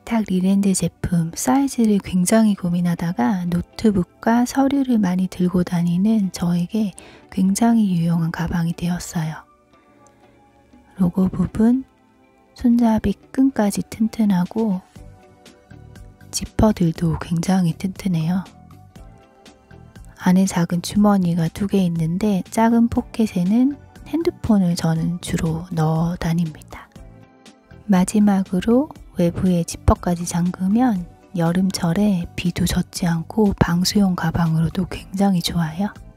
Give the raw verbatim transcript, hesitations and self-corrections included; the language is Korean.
닥 리랜드 제품 사이즈를 굉장히 고민하다가 노트북과 서류를 많이 들고 다니는 저에게 굉장히 유용한 가방이 되었어요. 로고 부분, 손잡이 끈까지 튼튼하고 지퍼들도 굉장히 튼튼해요. 안에 작은 주머니가 두 개 있는데 작은 포켓에는 핸드폰을 저는 주로 넣어 다닙니다. 마지막으로 외부에 지퍼까지 잠그면 여름철에 비도 젖지 않고 방수용 가방으로도 굉장히 좋아요.